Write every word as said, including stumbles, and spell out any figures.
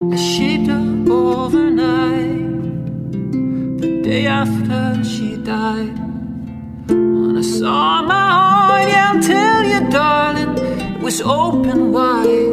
I shaped her overnight, the day after she died. When I saw my heart, yeah, I'll tell you, darling, it was open wide.